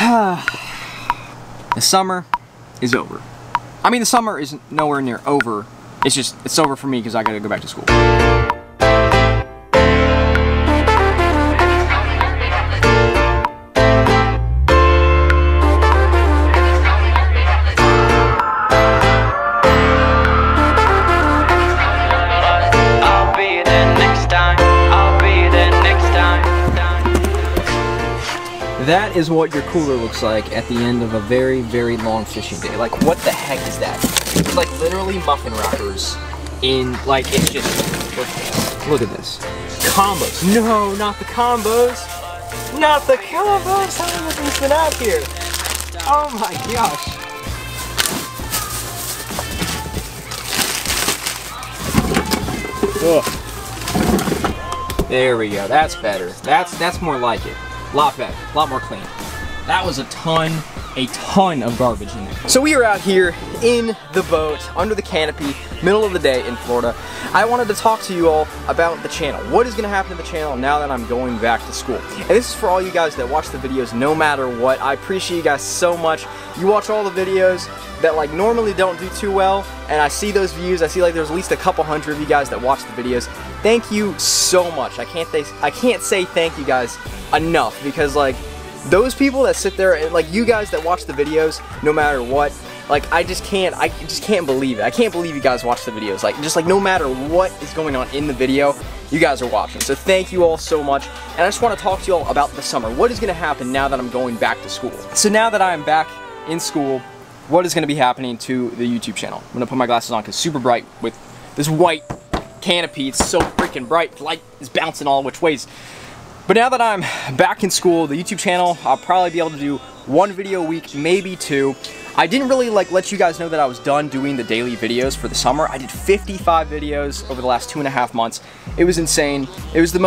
The summer is over. I mean, the summer is nowhere near over. It's over for me because I gotta go back to school. That is what your cooler looks like at the end of a very, very long fishing day. Like, what the heck is that? It's like literally muffin wrappers in, like, it's just, look at this. Combos. No, not the combos. Not the combos. How many things been out here? Oh my gosh. Ugh. There we go. That's better. That's more like it. A lot better, a lot more clean. That was a ton of garbage in there. So we are out here in the boat, under the canopy, middle of the day in Florida. I wanted to talk to you all about the channel. What is gonna happen to the channel now that I'm going back to school? And this is for all you guys that watch the videos no matter what. I appreciate you guys so much. You watch all the videos that like normally don't do too well, and I see those views. I see like there's at least a couple hundred of you guys that watch the videos. Thank you so much. I can't say thank you guys enough, because like those people that sit there and like you guys that watch the videos no matter what, like I just can't believe it. I can't believe you guys watch the videos. Like just like no matter what is going on in the video, you guys are watching. So thank you all so much. And I just want to talk to you all about the summer. What is going to happen now that I'm going back to school? So now that I am back in school, what is going to be happening to the YouTube channel? I'm going to put my glasses on because it's super bright with this white canopy. It's so freaking bright. Light is bouncing all which ways. But now that I'm back in school, the YouTube channel, I'll probably be able to do 1 video a week, maybe 2. I didn't really like let you guys know that I was done doing the daily videos for the summer. I did 55 videos over the last 2.5 months. It was insane. It was the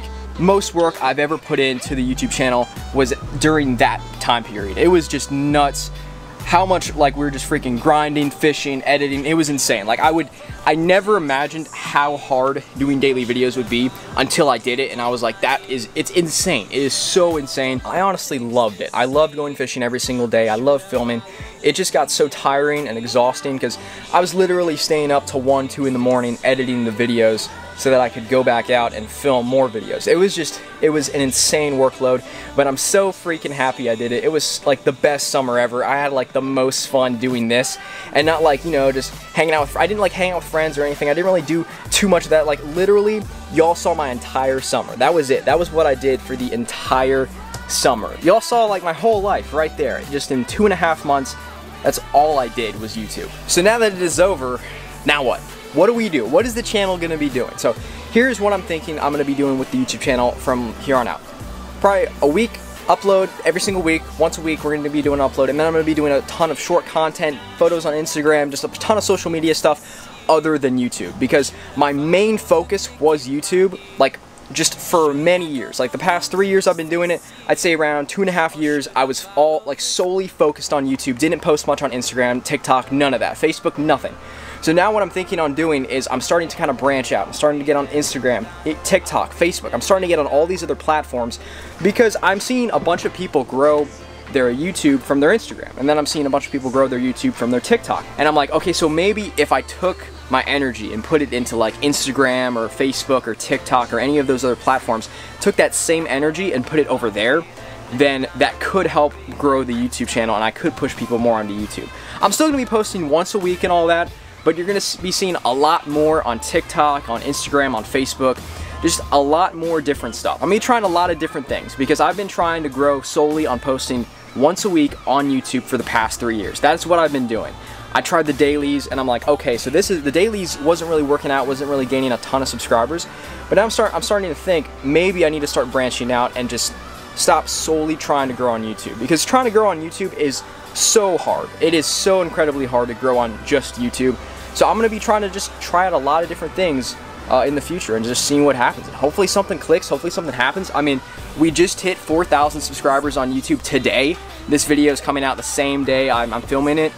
most work I've ever put into the YouTube channel was during that time period. It was just nuts. How much like we were just freaking grinding, fishing, editing. It was insane. Like I never imagined how hard doing daily videos would be until I did it, and I was like, it's insane. It is so insane. I honestly loved it. I loved going fishing every single day. I love filming. It just got so tiring and exhausting because I was literally staying up till 1, 2 in the morning editing the videos so that I could go back out and film more videos. It was an insane workload, but I'm so freaking happy I did it. It was like the best summer ever. I had like the most fun doing this, and not like, you know, just hanging out with, I didn't like hang out with friends or anything. I didn't really do too much of that. Like literally, y'all saw my entire summer. That was it. That was what I did for the entire summer. Y'all saw like my whole life right there. Just in 2.5 months, that's all I did was YouTube. So now that it is over, now what? What do we do? What is the channel gonna be doing? So here's what I'm thinking I'm gonna be doing with the YouTube channel from here on out. Probably a week upload every single week. Once a week we're gonna be doing an upload, and then I'm gonna be doing a ton of short content, photos on Instagram, just a ton of social media stuff other than YouTube, because my main focus was YouTube, like just for many years. Like the past 3 years I've been doing it, I'd say around 2.5 years, I was all like solely focused on YouTube. Didn't post much on Instagram, TikTok, none of that. Facebook, nothing. So now what I'm thinking on doing is I'm starting to kind of branch out. I'm starting to get on Instagram, TikTok, Facebook. I'm starting to get on all these other platforms because I'm seeing a bunch of people grow their YouTube from their Instagram, and then I'm seeing a bunch of people grow their YouTube from their TikTok. And I'm like, okay, so maybe if I took my energy and put it into like Instagram or Facebook or TikTok or any of those other platforms, took that same energy and put it over there, then that could help grow the YouTube channel and I could push people more onto YouTube. I'm still gonna be posting once a week and all that, but you're gonna be seeing a lot more on TikTok, on Instagram, on Facebook, just a lot more different stuff. I'm gonna be trying a lot of different things because I've been trying to grow solely on posting once a week on YouTube for the past 3 years. That's what I've been doing. I tried the dailies and I'm like, okay, so the dailies wasn't really working out, wasn't really gaining a ton of subscribers, but now I'm starting to think maybe I need to start branching out and just stop solely trying to grow on YouTube, because trying to grow on YouTube is so hard. It is so incredibly hard to grow on just YouTube. So I'm going to be trying to just try out a lot of different things in the future and just seeing what happens. And hopefully something clicks, hopefully something happens. I mean, we just hit 4,000 subscribers on YouTube today. This video is coming out the same day I'm filming it,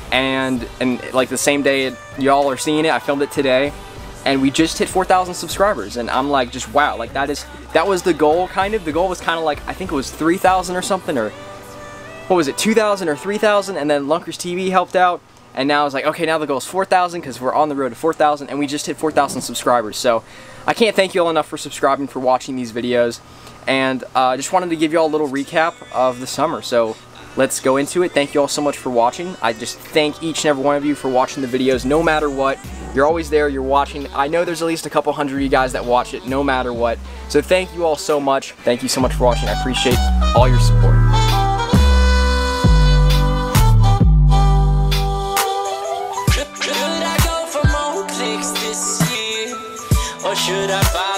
and like the same day y'all are seeing it. I filmed it today, and we just hit 4,000 subscribers, and I'm like, just wow, like that was the goal kind of. The goal was kind of like, I think it was 3,000 or something, or what was it, 2,000 or 3,000, and then Lunkers TV helped out, and now it's like, okay, now the goal is 4,000 because we're on the road to 4,000, and we just hit 4,000 subscribers. So I can't thank you all enough for subscribing, for watching these videos, and just wanted to give you all a little recap of the summer. So let's go into it. Thank you all so much for watching. I just thank each and every one of you for watching the videos, no matter what. You're always there, you're watching. I know there's at least a couple hundred of you guys that watch it, no matter what. So thank you all so much. Thank you so much for watching. I appreciate all your support. Should I go for more clicks this year, or should I buy